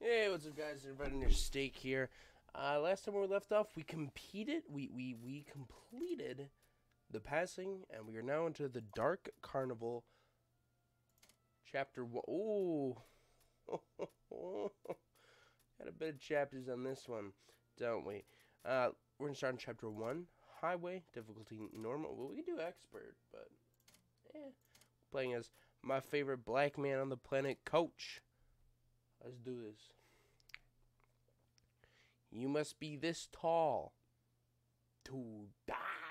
Hey, what's up, guys? Everybody in your steak here. Last time we left off, we completed the passing, and we are now into the Dark Carnival, chapter 1. Ooh, got a bit of chapters on this one, don't we? We're gonna start in chapter 1, highway, difficulty normal. Well, we can do expert, but playing as my favorite black man on the planet, Coach. Let's do this. You must be this tall to die.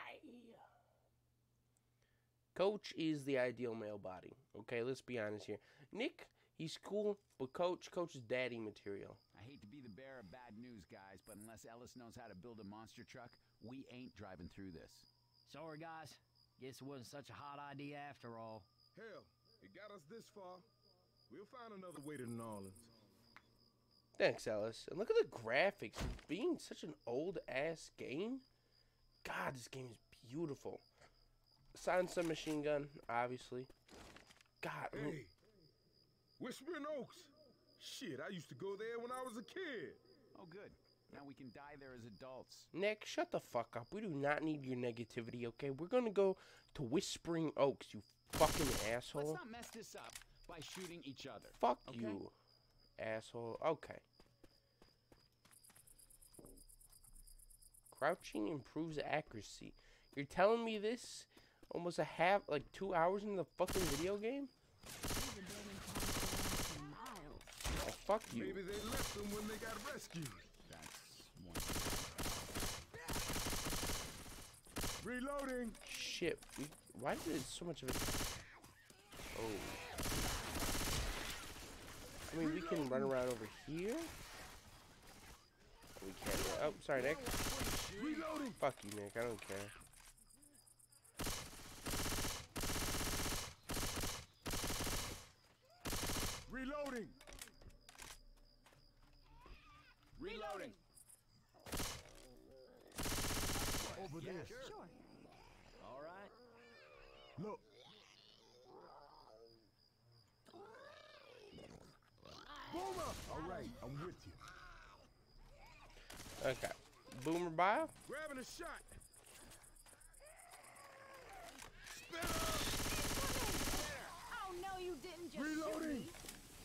Coach is the ideal male body. Okay, let's be honest here. Nick, he's cool, but Coach is daddy material. I hate to be the bearer of bad news, guys, but unless Ellis knows how to build a monster truck, we ain't driving through this. Sorry, guys. Guess it wasn't such a hot idea after all. Hell, it got us this far. We'll find another way to New Orleans. Thanks, Ellis. And look at the graphics. For being such an old-ass game, God, this game is beautiful. Silent submachine gun, obviously. God. Hey, Whispering Oaks. Shit, I used to go there when I was a kid. Oh, good. Now we can die there as adults. Nick, shut the fuck up. We do not need your negativity, okay? We're gonna go to Whispering Oaks, you fucking asshole. Let's not mess this up by shooting each other. Fuck okay? you, asshole. Okay. Crouching improves accuracy. You're telling me this almost like 2 hours into the fucking video game? Oh, fuck you. Maybe they left them when they got rescued. That's one. Reloading. Shit. Why did so much of it? Oh. I mean, we can run around over here. We can't. Oh, sorry, Nick. Reloading. Fuck you, Nick. I don't care. Reloading. Reloading. Over there. Sure. All right. Look. Boomer. All right, I'm with you. Okay. Boomer bio? Grabbing a shot. Spin up. Oh no, you didn't just Reloading. shoot me.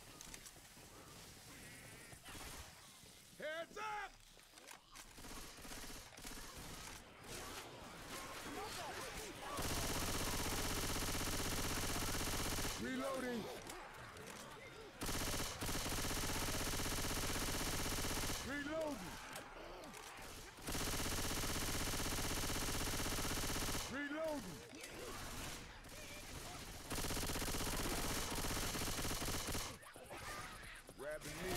Heads up. Reloading. Reloading. Reloading. Grabbing me.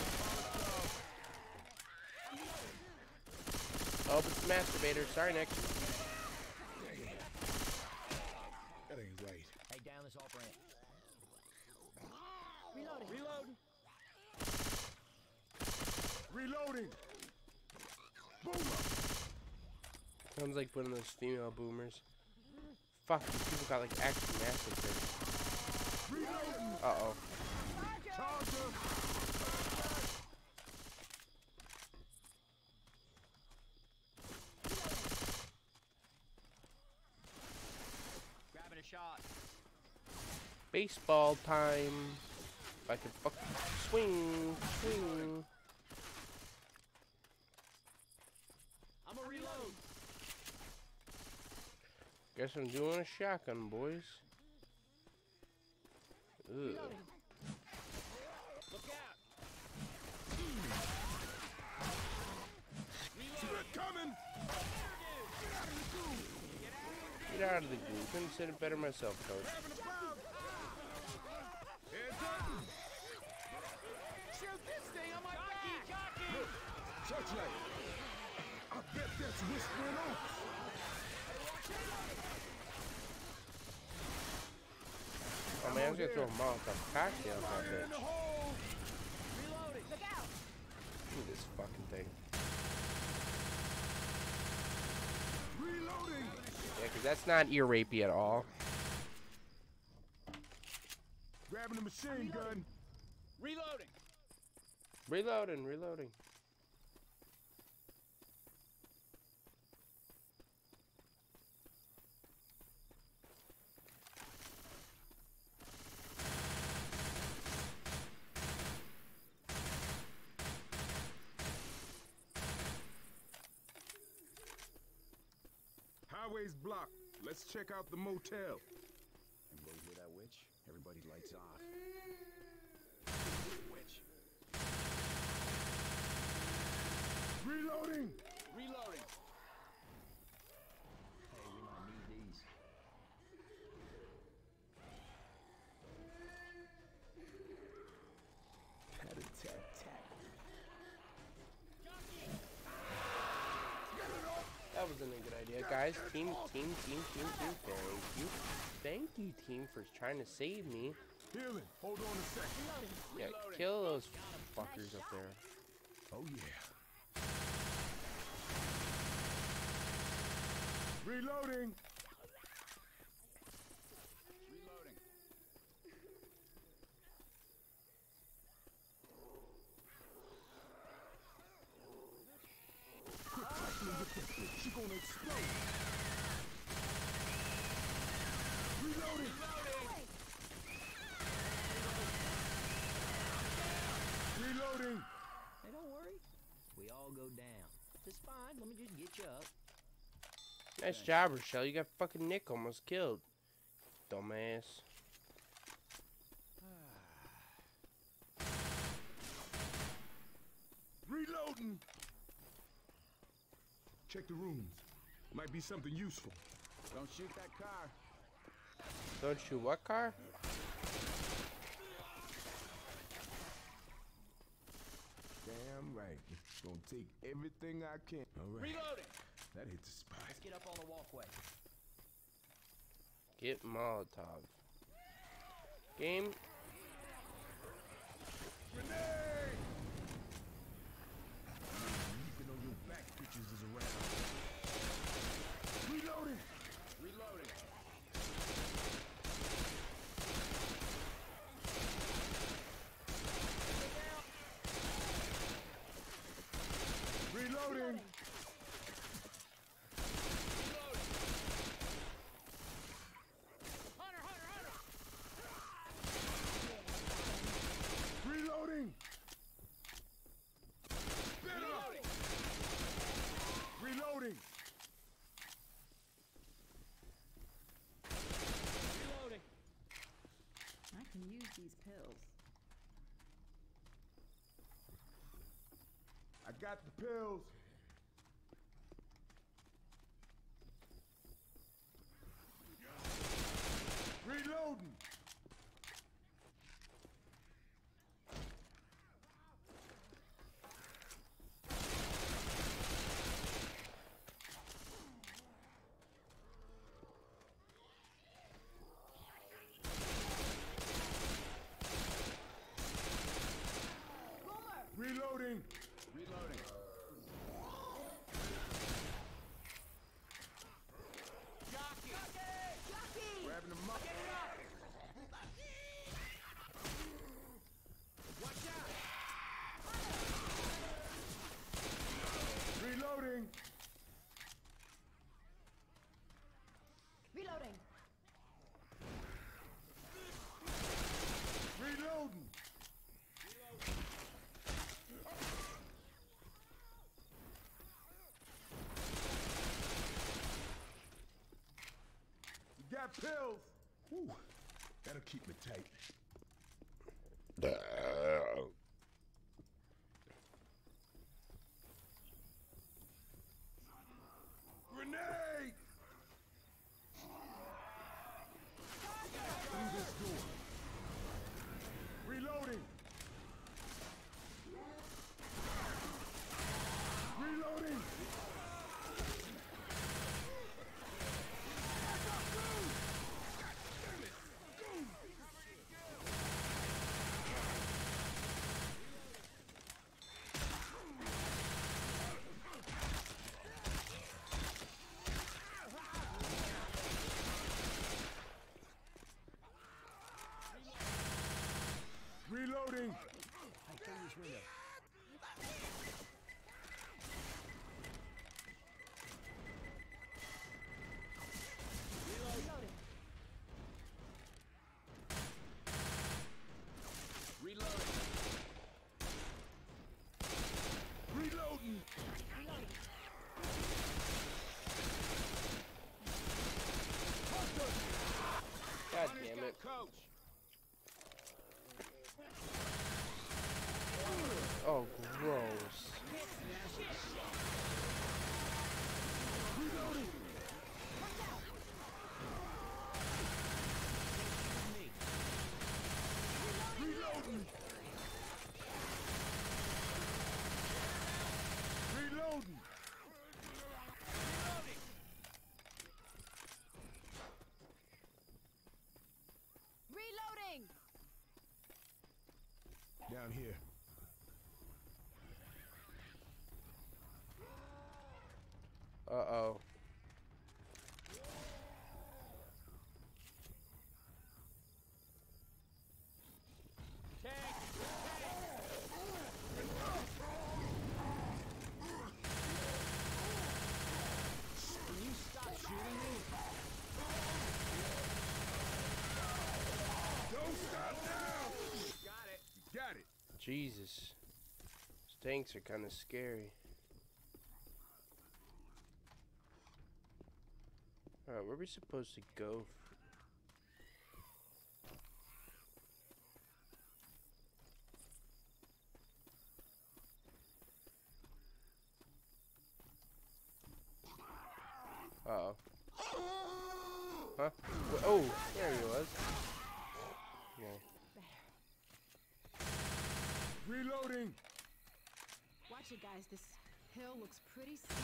Oh, it's the masturbator. Sorry, Nick. That ain't right. Hey, down this off ramp. Reloading. Reloading. Reloading. Boomer. Sounds like one of those female boomers. Fuck, these people got like actually massacred. Reloading. Uh-oh. Charger. Grabbing a shot. Baseball time. If I could fucking swing. I'm a reload. Guess I'm doing a shotgun, boys. Ugh. Look out. They're coming. Get out of the goo. Couldn't have said it better myself, Coach. Grabbing a bomb. Heads up. Shoot this thing on my back! Look. Searchlight. I bet that's Whispering Oaks. Oh man, I was gonna throw a Molotov cocktail on that Fire in bitch. the hole. Reloading. Look out. Look at this fucking thing. Reloading. Yeah, because that's not ear rapey at all. Grabbing the machine gun. Reloading. Reloading, reloading. Highway's blocked. Let's check out the motel. Everybody hear that witch? Everybody lights off. Witch. Reloading! Reloading! Hey, we might need these. Tat-a-tat-tat. That wasn't a good idea, guys. Team. Thank you. Thank you, team, for trying to save me. Healing. Hold on a second. Yeah, kill those fuckers up there. Oh, yeah. Reloading! Reloading. She gonna explode. Reloading! Reloading! Hey, don't worry. We all go down. It's fine. Let me just get you up. Nice job, Rochelle. You got fucking Nick almost killed. Dumbass. Reloading! Check the rooms. Might be something useful. Don't shoot that car. Don't you what car? Damn right. Gonna take everything I can. All right. Reloading! That hit the spot. Let's get up on the walkway. Get Molotov. Game. Grenade! Keeping on your back bitches is around. Reloading! Reloading. Reloading! Reloading! Reloading! Reloading. I can use these pills. I got the pills. Reloading! Reloading! Reloading. Grabbing them up. Reloading! Reloading. Reloading! You got pills? Whew. That'll keep me tight. Grenade! Through this door. Reloading! Reloading! Reloading! Hey, clear this window. down here. Uh-oh. Can you stop shooting me? Don't stop now! Got it. You got it. Jesus. These tanks are kind of scary. Alright, where are we supposed to go? Uh-oh. Huh? Oh, there he was. Okay. Reloading. Watch it, guys. This hill looks pretty steep.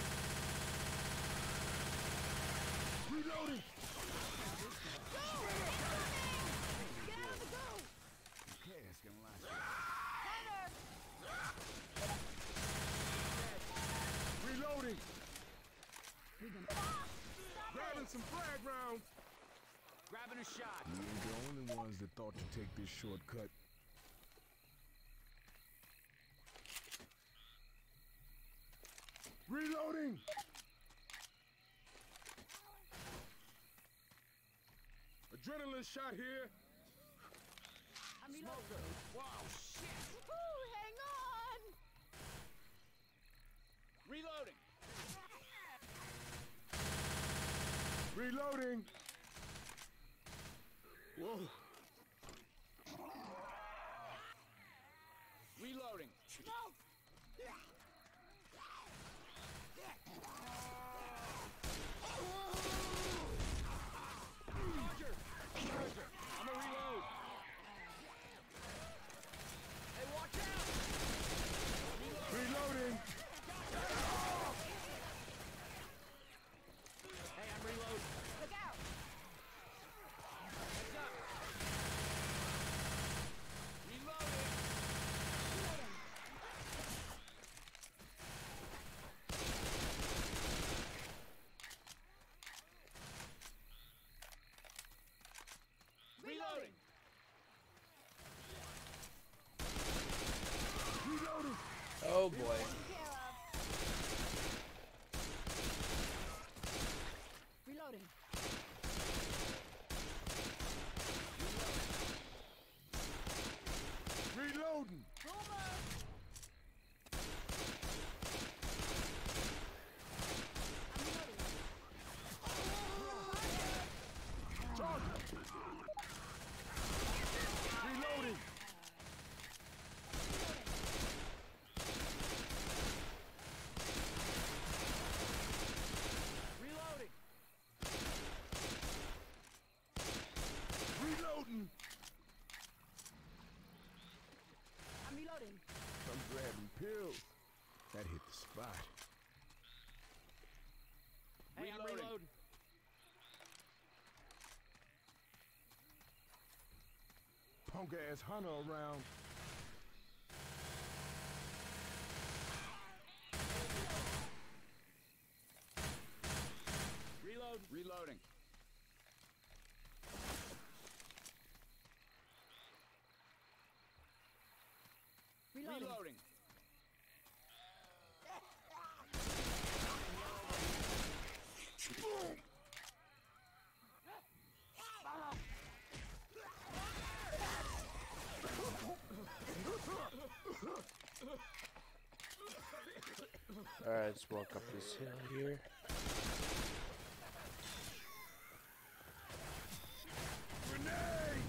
Reloading. Get out of the go! Okay, that's gonna last. Reloading. We gonna... Grabbing some frag rounds. Grabbing a shot. We ain't the only ones that thought to take this shortcut. Reloading. Adrenaline shot here. I'm reloading. Wow, shit. Woohoo! Hang on! Reloading. Reloading. Whoa. Reloading. Roger. Roger. I'm gonna reload. Hey, watch out. Reloading. Hey, I'm reloading. Look out! Heads up. Reloading. Reloading. Reloading. Oh boy. Reloading. Reloading. Charger. Reloading. Reloading. Reloading. I'm reloading. I'm grabbing pills. That hit the spot. Hey, I'm reloading. Punk ass hunter around. Reload. Reloading. Reloading. Reloading. Alright, let's walk up this hill here. Grenade!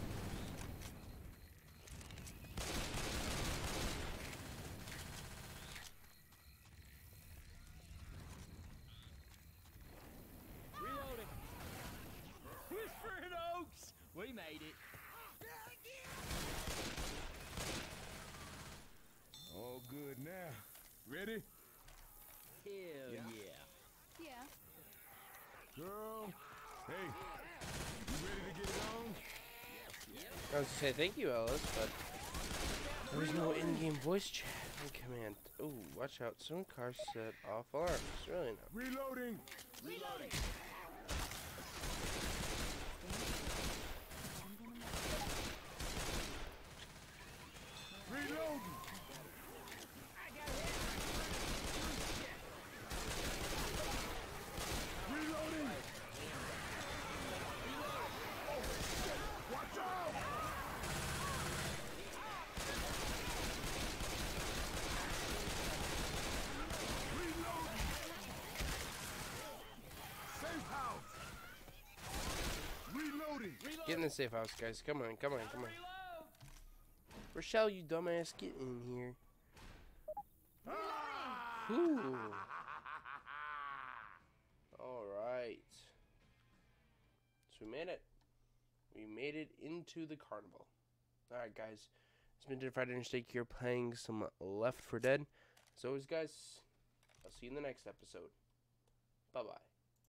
Reloading. Whispering Oaks. We made it. All good now. Ready? Hell yeah. Yeah. Girl. Hey. You ready to get it on? I was gonna say thank you, Ellis, but There was no in-game voice chat command. Oh, watch out. Some cars set off alarms. Really no. Reloading. Reloading. Reloading. Reloading. Watch out. Reloading. Safe house. Reloading. Get in the safe house, guys. Come on, come on, come on. Rochelle, you dumbass, get in here. Ooh. Alright. So we made it. We made it into the carnival. Alright, guys. It's been Friday Interstate here playing some Left 4 Dead. As always, guys, I'll see you in the next episode. Bye-bye.